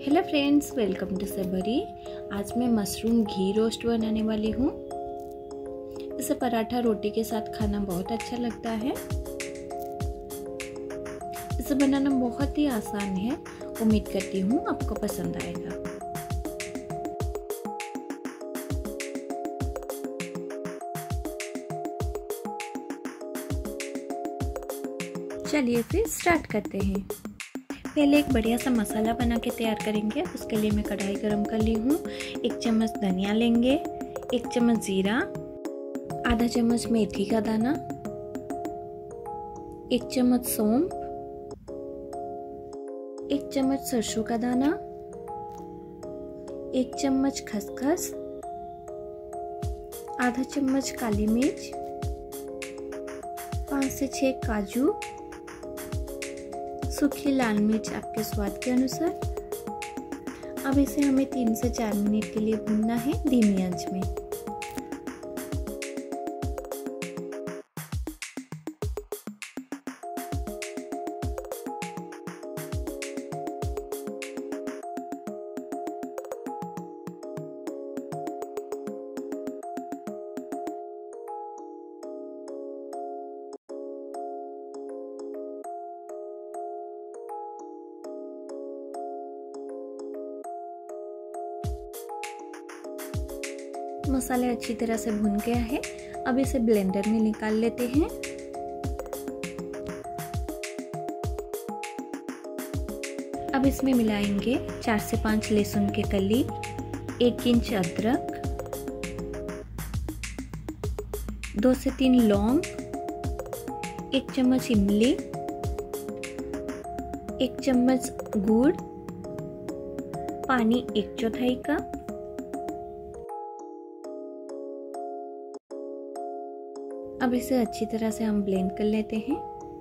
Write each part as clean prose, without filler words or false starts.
Hello friends, welcome to Sabri. आज मैं mushroom घी roast बनाने वाली हूँ। इसे पराठा रोटी के साथ खाना बहुत अच्छा लगता है। इसे बनाना बहुत ही आसान है। उम्मीद करती हूँ आपको पसंद आएगा। चलिए फिर स्टार्ट करते हैं। पहले एक बढ़िया सा मसाला बना के तैयार करेंगे। उसके लिए मैं कढ़ाई गरम कर ली हूँ। 1 चम्मच धनिया लेंगे, 1 चम्मच जीरा, आधा चम्मच मेथी का दाना, 1 चम्मच सौंफ, 1 चम्मच सरसों का दाना, 1 चम्मच खसखस, आधा चम्मच काली मिर्च, 5 से 6 काजू, सूखी लाल मिर्च आपके स्वाद के अनुसार। अब इसे हमें 3 से 4 मिनट के लिए भूनना है धीमी आंच में। मसाले अच्छी तरह से भुन गया है। अब इसे ब्लेंडर में निकाल लेते हैं। अब इसमें मिलाएंगे 4 से 5 लहसुन के कली, 1 इंच अदरक, 2 से 3 लौंग, 1 चम्मच इमली, 1 चम्मच गुड़, पानी 1/4 कप। अब इसे अच्छी तरह से हम ब्लेंड कर लेते हैं।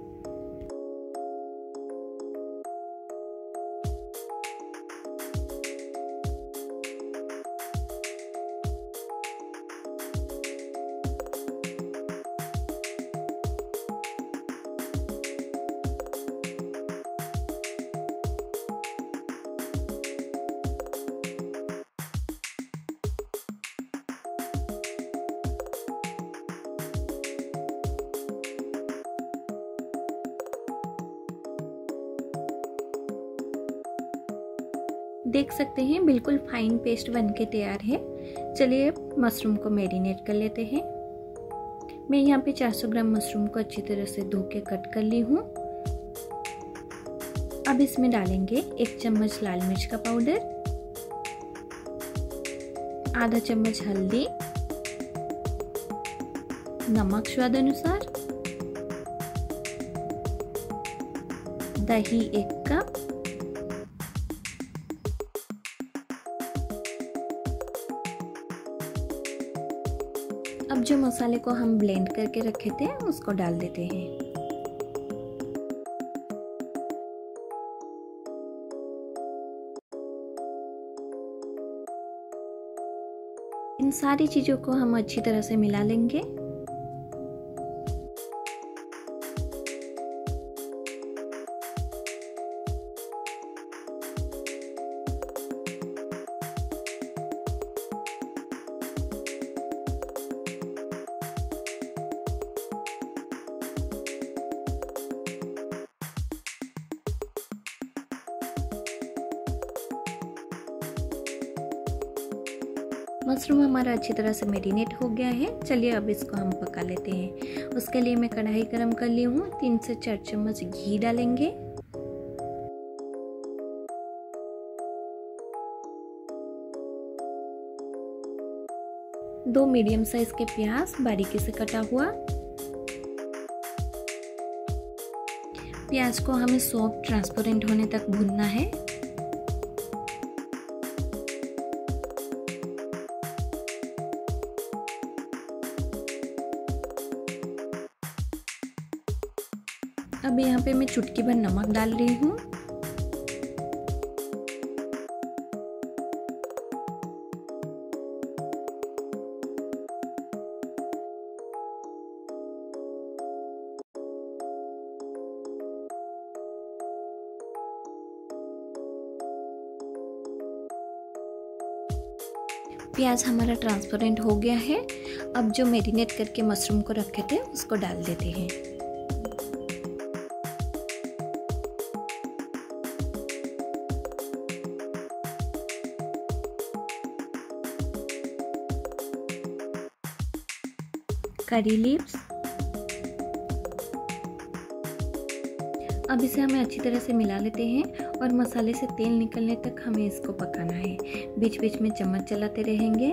देख सकते हैं बिल्कुल फाइन पेस्ट बनके तैयार है। चलिए मशरूम को मैरिनेट कर लेते हैं। मैं यहाँ पे 400 ग्राम मशरूम को अच्छी तरह से धो के कट कर ली हूँ। अब इसमें डालेंगे 1 चम्मच लाल मिर्च का पाउडर, आधा चम्मच हल्दी, नमक स्वाद अनुसार, दही 1 कप, अब जो मसाले को हम ब्लेंड करके रखे थे उसको डाल देते हैं। इन सारी चीजों को हम अच्छी तरह से मिला लेंगे। मशरूम हमारा अच्छी तरह से मैरिनेट हो गया है। चलिए अब इसको हम पका लेते हैं। उसके लिए मैं कढ़ाई गरम कर ली हूँ। 3 से 4 चम्मच घी डालेंगे। दो मीडियम साइज के प्याज बारीकी से कटा हुआ। प्याज को हमें सॉफ्ट ट्रांसपेरेंट होने तक भूनना है। अब यहाँ पे मैं चुटकी भर नमक डाल रही हूँ। प्याज हमारा ट्रांसपेरेंट हो गया है। अब जो मैरिनेट करके मशरूम को रखे थे उसको डाल देते हैं। Curry leaves. अब इसे हमें अच्छी तरह से मिला लेते हैं और मसाले से तेल निकलने तक हमें इसको पकाना है। बीच बीच में चम्मच चलाते रहेंगे।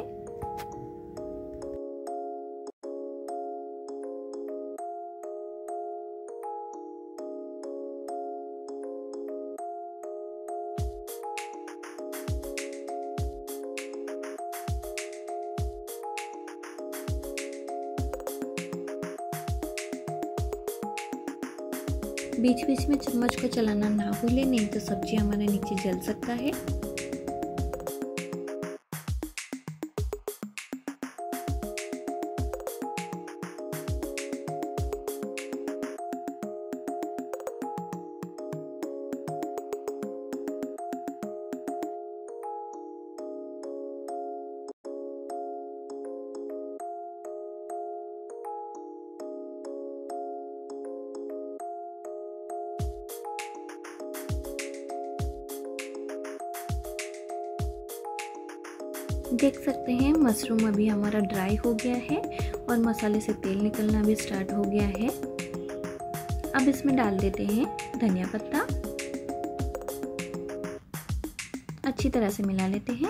बीच बीच में चम्मच को चलाना ना भूलें, नहीं तो सब्जी हमारे नीचे जल सकता है। देख सकते हैं मशरूम अभी हमारा ड्राई हो गया है और मसाले से तेल निकलना भी स्टार्ट हो गया है। अब इसमें डाल देते हैं धनिया पत्ता। अच्छी तरह से मिला लेते हैं।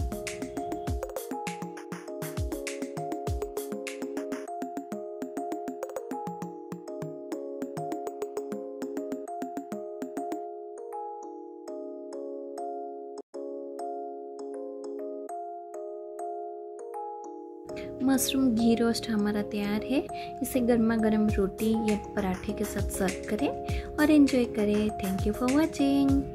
मशरूम घी रोस्ट हमारा तैयार है। इसे गर्मा गर्म रोटी या पराठे के साथ सर्व करें और एंजॉय करें। Thank you for watching.